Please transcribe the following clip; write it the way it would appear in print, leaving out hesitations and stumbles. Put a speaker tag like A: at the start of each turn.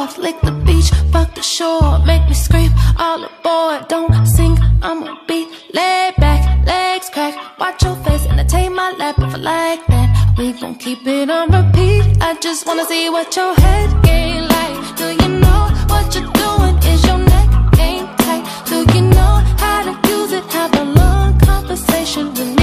A: off, lick the beach, fuck the shore, make me scream, all aboard. Don't sing, I'ma be laid back, legs cracked, watch your face, entertain my lap. If I like that, we gon' keep it on repeat. I just wanna see what your head game like. Do you know what you're doing? Is your neck game tight? Do you know how to use it? Have a long conversation with